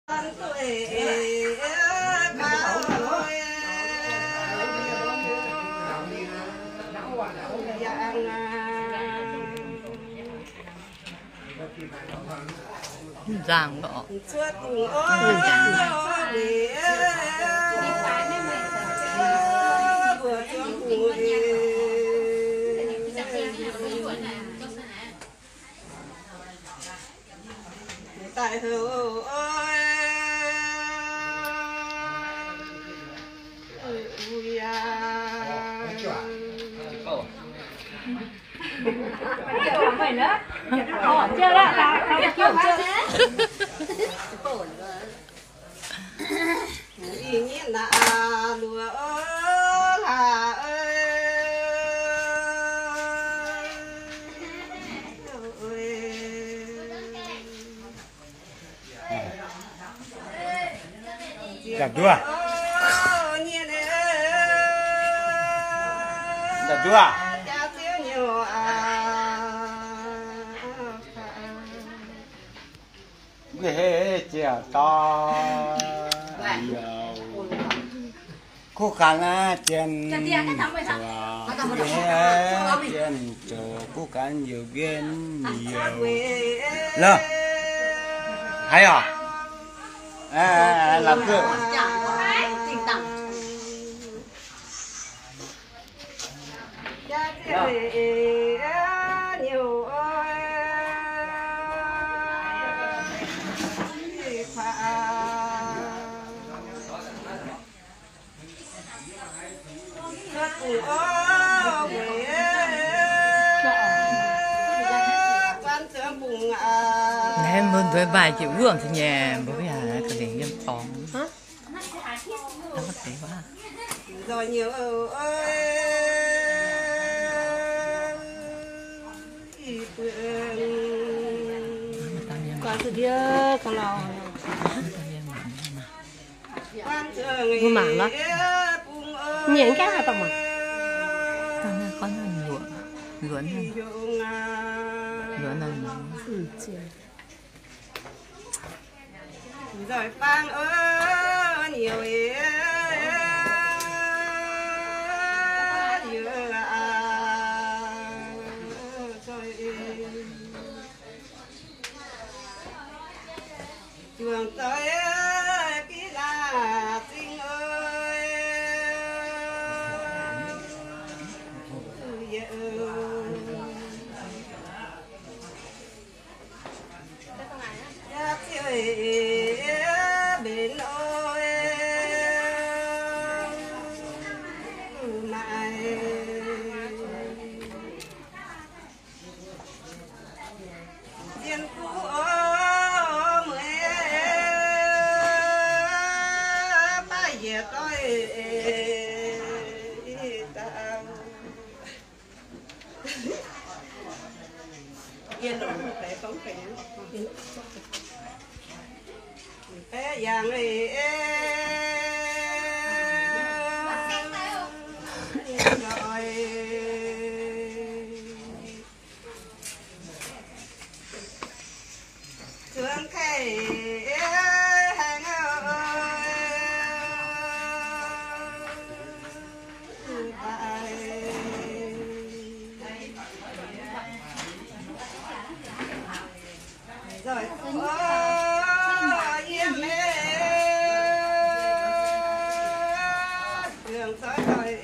giang đó tại hữu ơi ui mày nữa chưa đó tao chưa ý nghĩa là lúa là ơi Chặt chưa? Chặt chưa? Ghê chèo to cô khăn á trên trên chỗ cô khăn nhiều viên nhiều lơ hay à làm cơ nhiều em muốn với bài chịu gượng thì nhà bố nhà cái gì nhân phòng nó có thể quá rồi nhiều ơi còn từ kia còn lò mua mảng đó nhện cái là tao mà tao nghe con nó ngựa này rồi phan ơi nhiều trường tới kỹ là sinh ơi bên ôi mãi tiền cũ yên đó không phải không phải cái dạng này rồi thương khay hàng rồi yên mê đường tới rồi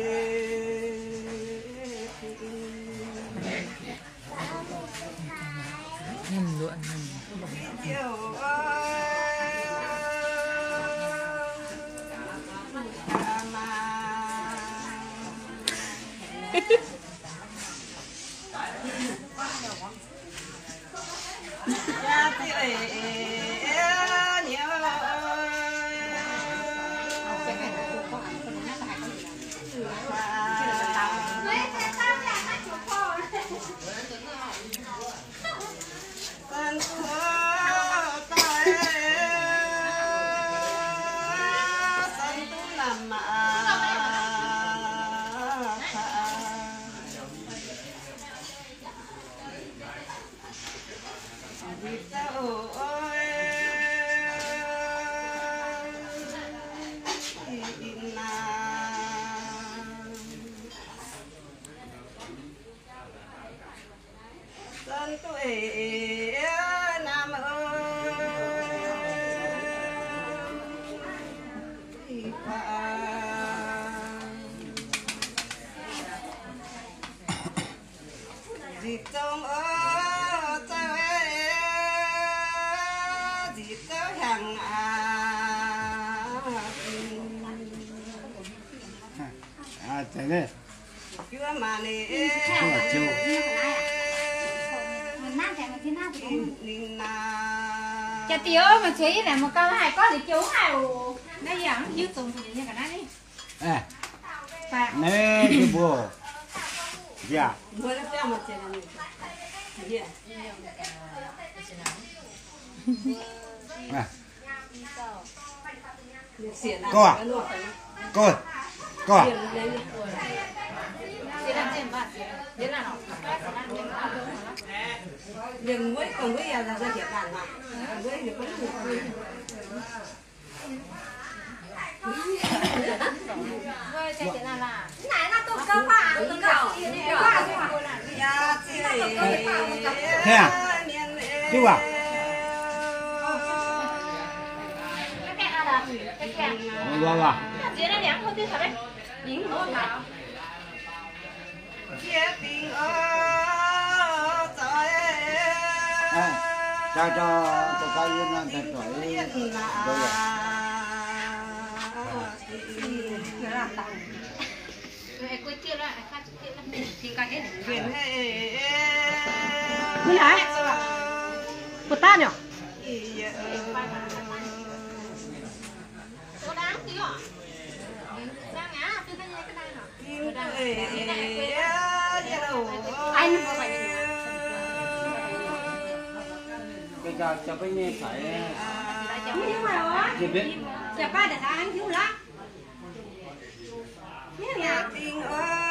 nhân luận yêu dịp trong ở tao dịp tao hàng thế này chưa mà nè cha tiêu mà suy là một câu hai có thì chú nào nó dẫn dưới tuần thì như cả đó đi nè cái bố dạ mới nó treo một chuyện này coi coi đừng mới còn với là ra thiệt bản mà với được có thế à chú à wow wow cho cao yên là thật tuổi Cái này của ta nhỉ? Anh bây giờ cho cái này phải gì biết chả ba để ăn thiếu lắm tình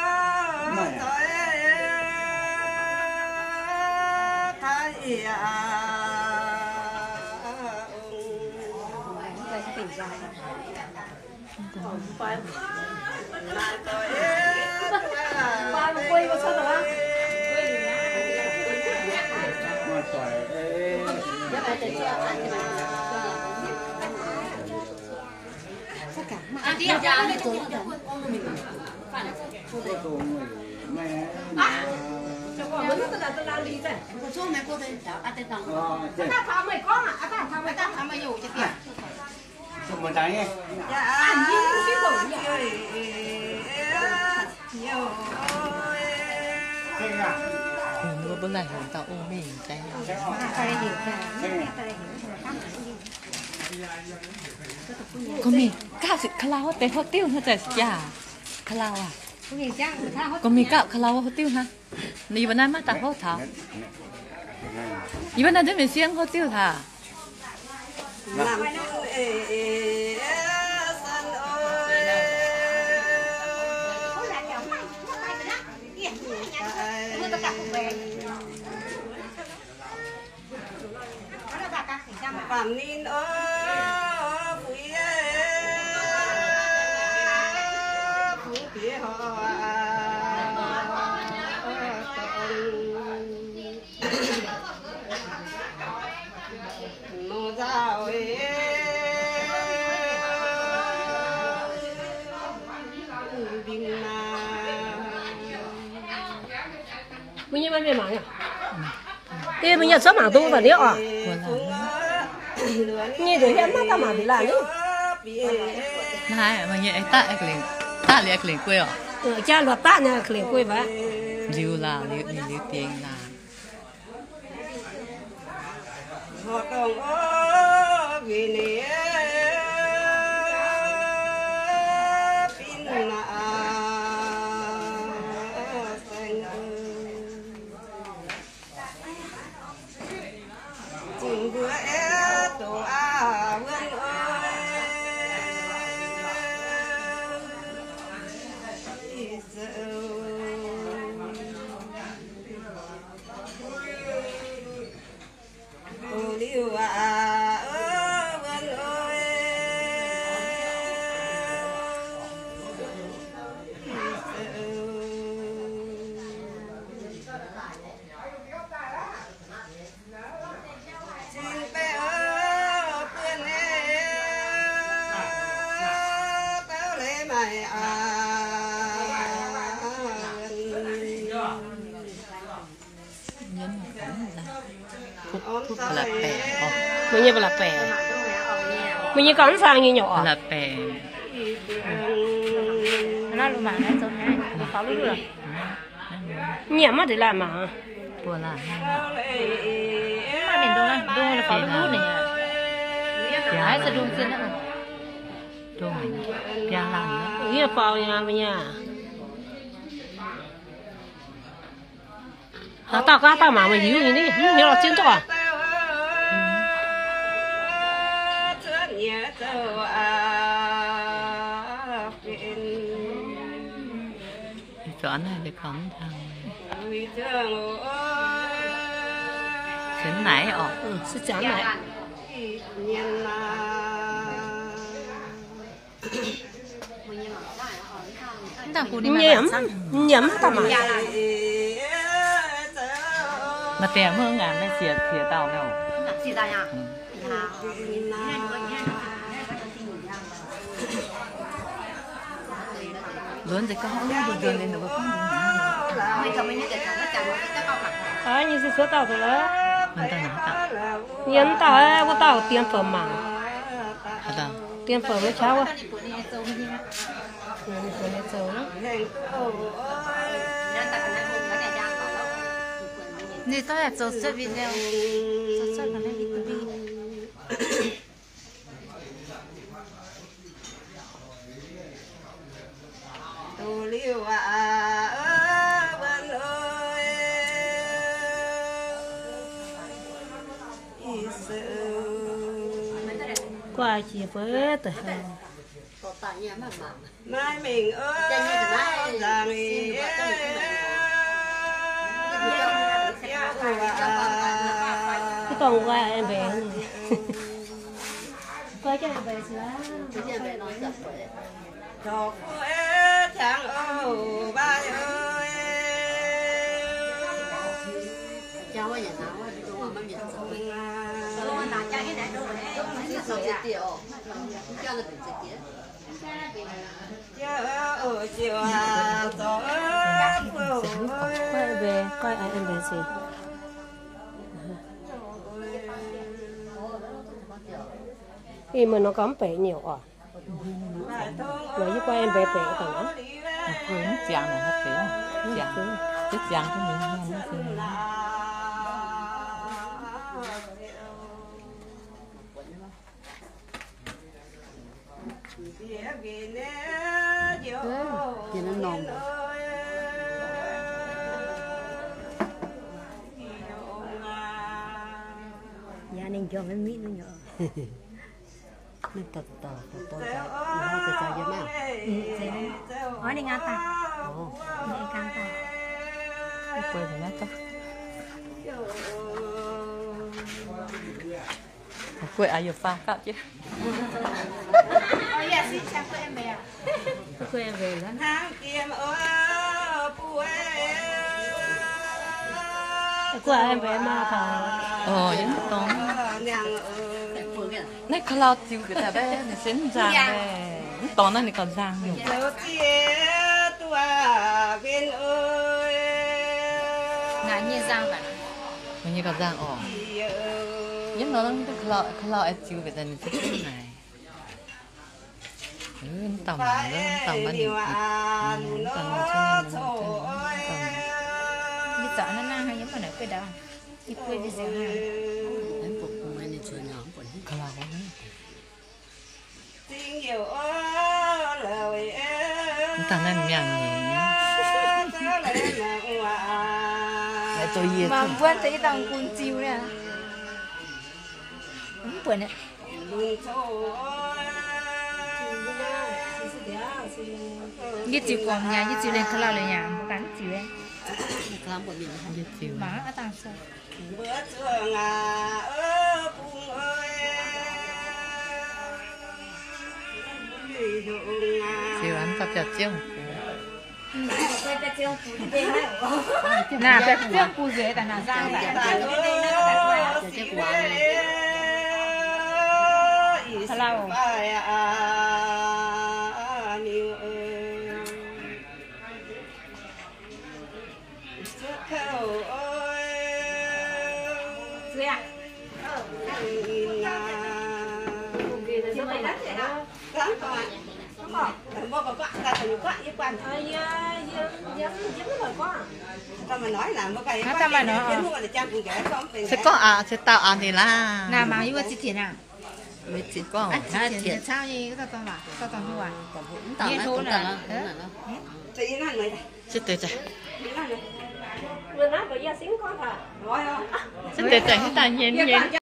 một trái nghe bữa nay chúng ta ôm mình cái có mình cao sự khá lâuเป็นhot tiêu thôiแต่อย่าkhá lâu à có mình cao khá lâu hot tiêu ha你วันนั้นมาตัดhot thảo你วันนั้นจะเป็นเสียง hot tiêu thà làm phạm nín ở phú phía họ nó giao Mình như về mảng nhỉ? Thế mình nhận số mảng tu vào đấy à? Nghe được em nó mảng thì làm đi. này mà nhẹ ta liền quê à? Cha luật ta nha liền quê vậy. Liu tiền là họ đồng ở vì nè pin là chừng bữa tổ vườn ơi tổ liu vườn ơi xin bé ơi quên tao lấy mày là bè mình như là bè mình như con sang như nhỏ là bè nó luôn mà nó giống này khó luôn rồi nhẹ mà để làm mà bùa là mà mình đâu là khó luôn này ai sẽ đúng xin đó đồ mình bia làm như phao nhà mình nhà tao mà mày hiểu gì đi nhớ là chuyên to chọn này để con thằng xính nãy sẽ chán này nhắm tao mà mà tiền hơn ngàn mấy xìa tàu đâu lớn thì có được đường lên được không như số tao rồi đó mình ta nói tao nhấn tao có tao tiền phẩm mà tao tiền phẩm với cháu á นี่ต้องแบบโซวิดีโอโซกันได้วิตามิน tu liu bên ơi qua chỉ với từ mai mình ơi là mình còn qua em bé qua cho em bé xíu cho chẳng ơi ba ơi cháu ở nhà nào đi đâu mà miệng rồi mà nãy cái này đâu đấy sao chết tiệt cho là chết tiệt ở chiều gió coi em bé coi em bé gì khi mà nó cắm bể nhiều à nói với qua em bé bể tao đó cuốn chàng này hết tiếng chàng chết chàng cho mình nghe nó thì nó nồng gia đình cho mấy mít nó nhỏ nó tật tôi nó sẽ cho dân nào nói đi ngang ta đi ngang ta quên rồi nát tao quên ai vừa pha cạo chứ ôi dạ xin chào em bé quên em về lắm tháng kiếm ơi qua em bé mà thằng những con này kalau lao tiêu cái ta bé này xén giang bé tón này còn giang nhiều ngài như giang vậy mình như còn giang nhưng nó kalau em tiêu cái ta này xén này tầm ban tầm như chọn nó năng hay những mà nói cái đó đi quê đi xem ha em phục cùng anh chơi nhỏ của nó kalau tầm này miệng lại tôi gì mà buồn thấy tao cuốn chiêu nè buồn đấy như chiều còn nhà như chiều lên khlao lên nhà một cắn chiều em làm của mình như chiều má ở tàng sao bữa trưa ngà cung ơi chiều ăn tập chặt chiêu nà cái chiếc cu dưới tại nà giang tại khlao mua có ta phải có ít quan ta mà nói là một cái ta mà nói kiến mua là trang cũng cái không sẽ có à sẽ tạo à thì là nào mà yêu chi tiền à mấy chỉ có à hai tiền tiền sao gì cái tao mà tao tao mua à tao thôn là chị nói người sẽ tới chạy người nói bây giờ xin con hả nói không sẽ tới chạy ta nhiên nhiên